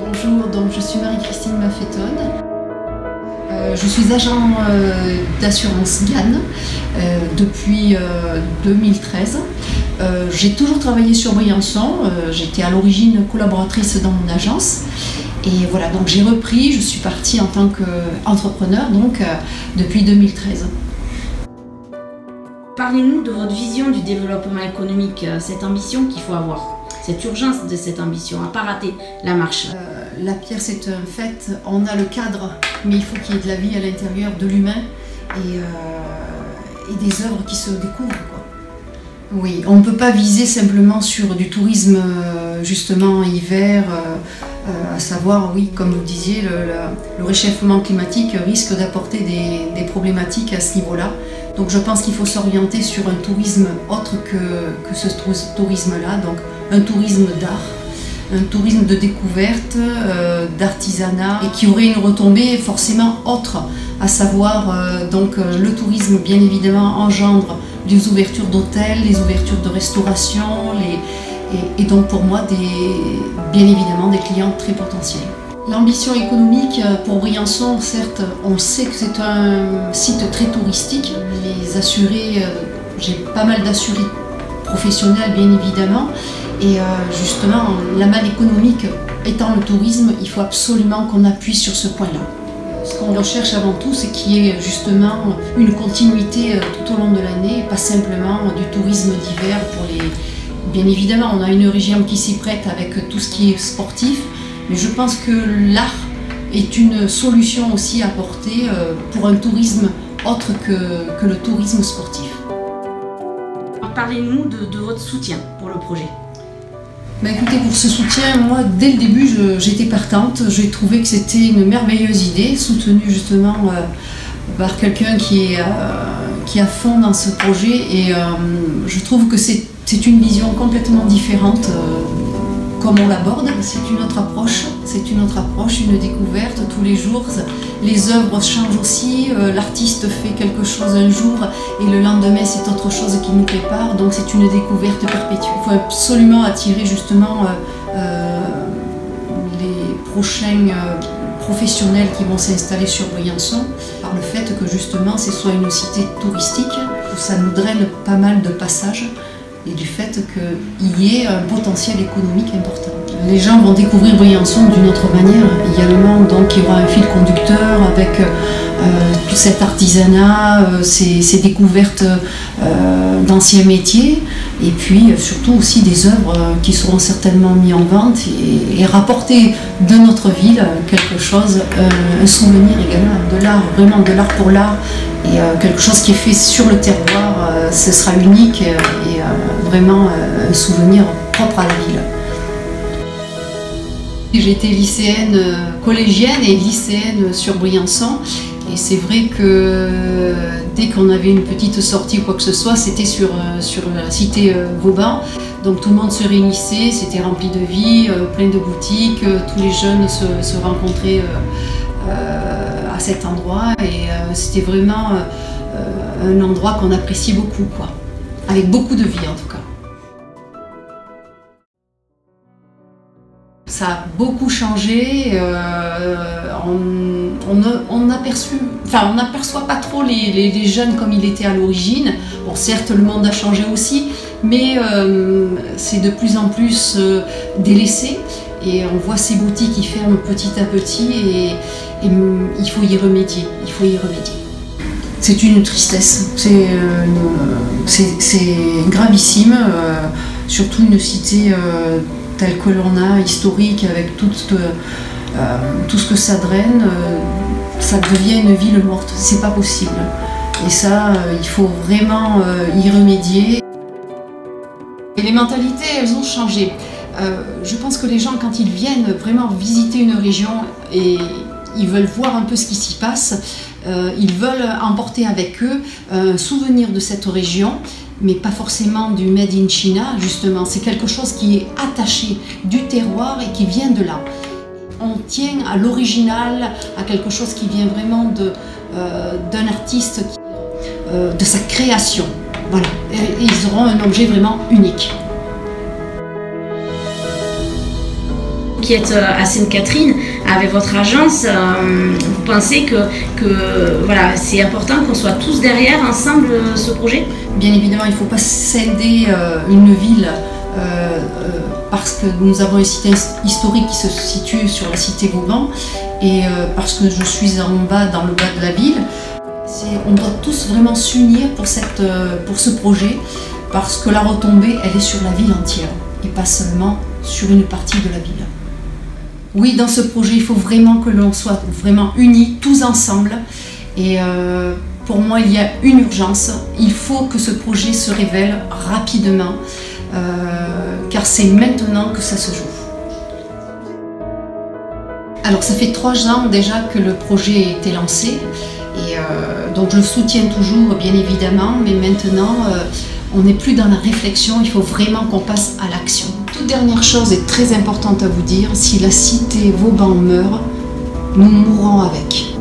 Bonjour, donc je suis Marie-Christine Maffetone. Je suis agent d'assurance GAN depuis 2013. J'ai toujours travaillé sur Briançon. J'étais à l'origine collaboratrice dans mon agence. Et voilà, donc j'ai repris, je suis partie en tant qu'entrepreneur depuis 2013. Parlez-nous de votre vision du développement économique, cette ambition qu'il faut avoir, cette urgence de cette ambition, à ne pas rater la marche. La pierre, c'est un fait, on a le cadre, mais il faut qu'il y ait de la vie à l'intérieur de l'humain et des œuvres qui se découvrent, quoi. Oui, on ne peut pas viser simplement sur du tourisme justement hiver, à savoir, oui, comme vous disiez, le réchauffement climatique risque d'apporter des problématiques à ce niveau-là. Donc je pense qu'il faut s'orienter sur un tourisme autre que ce tourisme-là, donc un tourisme d'art, un tourisme de découverte, d'artisanat, et qui aurait une retombée forcément autre, à savoir le tourisme bien évidemment engendre les ouvertures d'hôtels, les ouvertures de restauration, et donc pour moi bien évidemment des clients très potentiels. L'ambition économique pour Briançon, certes, on sait que c'est un site très touristique. Les assurés, j'ai pas mal d'assurés professionnels bien évidemment, et justement la manne économique étant le tourisme, il faut absolument qu'on appuie sur ce point-là. Ce qu'on recherche avant tout, c'est qu'il y ait justement une continuité tout au long de l'année, pas simplement du tourisme d'hiver pour les... Bien évidemment, on a une région qui s'y prête avec tout ce qui est sportif, mais je pense que l'art est une solution aussi à apporter pour un tourisme autre que le tourisme sportif. Parlez-nous de votre soutien pour le projet. Écoutez, pour ce soutien, moi, dès le début, j'étais partante. J'ai trouvé que c'était une merveilleuse idée, soutenue justement par quelqu'un qui est à fond dans ce projet. Et je trouve que c'est une vision complètement différente comme on l'aborde. C'est une autre approche, une découverte tous les jours. Les œuvres changent aussi, l'artiste fait quelque chose un jour et le lendemain c'est autre chose qui nous prépare, donc c'est une découverte perpétuelle. Il faut absolument attirer justement les prochains professionnels qui vont s'installer sur Briançon par le fait que justement ce soit une cité touristique, ça nous draine pas mal de passages, et du fait qu'il y ait un potentiel économique important. Les gens vont découvrir Briançon d'une autre manière également, donc il y aura un fil conducteur avec tout cet artisanat, ces découvertes d'anciens métiers, et puis surtout aussi des œuvres qui seront certainement mises en vente et rapporter de notre ville quelque chose, un souvenir également de l'art, vraiment de l'art pour l'art, et quelque chose qui est fait sur le terroir, ce sera unique et vraiment un souvenir propre à la ville. J'étais lycéenne collégienne et lycéenne sur Briançon, et c'est vrai que dès qu'on avait une petite sortie ou quoi que ce soit, c'était sur la cité Vauban, donc tout le monde se réunissait, c'était rempli de vie, plein de boutiques, tous les jeunes se rencontraient à cet endroit, et c'était vraiment un endroit qu'on appréciait beaucoup, quoi, avec beaucoup de vie en tout cas. Ça a beaucoup changé, on n'aperçoit pas trop les jeunes comme il était à l'origine. Bon, certes, le monde a changé aussi, mais c'est de plus en plus délaissé, et on voit ces boutiques qui ferment petit à petit, et il faut y remédier, C'est une tristesse, c'est gravissime, surtout une cité telle que l'on a, historique, avec tout ce que ça draine, ça devient une ville morte, c'est pas possible. Et ça, il faut vraiment y remédier. Et les mentalités, elles ont changé. Je pense que les gens, quand ils viennent vraiment visiter une région et ils veulent voir un peu ce qui s'y passe, ils veulent emporter avec eux un souvenir de cette région, mais pas forcément du Made in China, justement. C'est quelque chose qui est attaché du terroir et qui vient de là. On tient à l'original, à quelque chose qui vient vraiment d'un artiste, de sa création. Voilà. Et ils auront un objet vraiment unique. qui êtes à Sainte-Catherine, avec votre agence, vous pensez que voilà, c'est important qu'on soit tous derrière, ensemble, ce projet? Bien évidemment, il ne faut pas scinder une ville parce que nous avons un site historique qui se situe sur la cité Vauban et parce que je suis en bas, dans le bas de la ville. On doit tous vraiment s'unir pour ce projet parce que la retombée, elle est sur la ville entière et pas seulement sur une partie de la ville. Oui, dans ce projet, il faut vraiment que l'on soit vraiment unis, tous ensemble. Et pour moi, il y a une urgence. Il faut que ce projet se révèle rapidement, car c'est maintenant que ça se joue. Alors, ça fait 3 ans déjà que le projet a été lancé. Et donc, je le soutiens toujours, bien évidemment. Mais maintenant, on n'est plus dans la réflexion. Il faut vraiment qu'on passe à l'action. Toute dernière chose est très importante à vous dire. Si la cité Vauban meurt, nous mourrons avec.